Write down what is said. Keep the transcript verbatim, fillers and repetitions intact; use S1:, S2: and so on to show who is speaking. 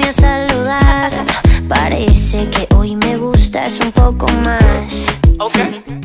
S1: a saludar. Parece que hoy me gustas un poco más.
S2: Ok.